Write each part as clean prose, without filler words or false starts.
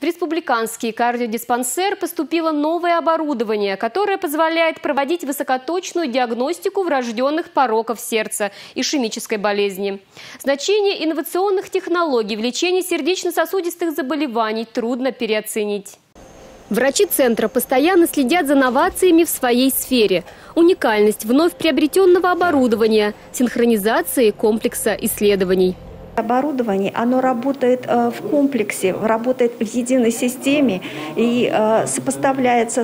республиканский кардиодиспансер поступило новое оборудование, которое позволяет проводить высокоточную диагностику врожденных пороков сердца, ишемической болезни. Значение инновационных технологий в лечении сердечно-сосудистых заболеваний трудно переоценить. Врачи центра постоянно следят за новациями в своей сфере. Уникальность вновь приобретенного оборудования, синхронизации комплекса исследований. Оборудование, оно работает в комплексе, работает в единой системе и сопоставляется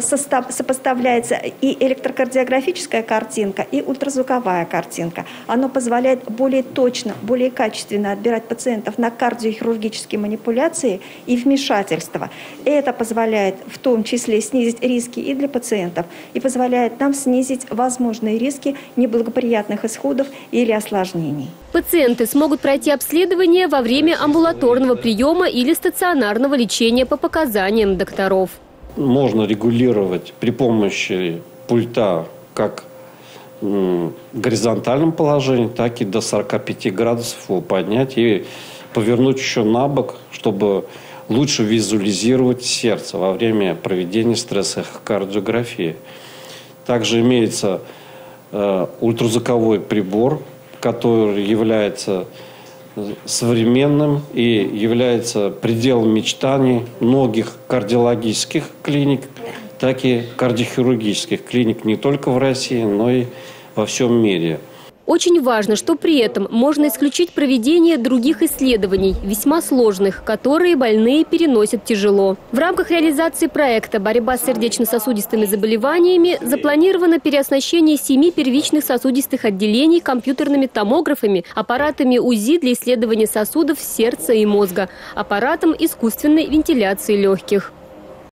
и электрокардиографическая картинка, и ультразвуковая картинка. Оно позволяет более точно, более качественно отбирать пациентов на кардиохирургические манипуляции и вмешательства. Это позволяет в том числе снизить риски и для пациентов, и позволяет нам снизить возможные риски неблагоприятных исходов или осложнений. Пациенты смогут пройти обследование во время амбулаторного приема или стационарного лечения по показаниям докторов. Можно регулировать при помощи пульта как в горизонтальном положении, так и до 45 градусов его поднять и повернуть еще на бок, чтобы лучше визуализировать сердце во время проведения стрессоэхокардиографии. Также имеется ультразвуковой прибор, который является современным и является пределом мечтаний многих кардиологических клиник, так и кардиохирургических клиник не только в России, но и во всем мире. Очень важно, что при этом можно исключить проведение других исследований, весьма сложных, которые больные переносят тяжело. В рамках реализации проекта «Борьба с сердечно-сосудистыми заболеваниями» запланировано переоснащение 7 первичных сосудистых отделений компьютерными томографами, аппаратами УЗИ для исследования сосудов сердца и мозга, аппаратом искусственной вентиляции легких.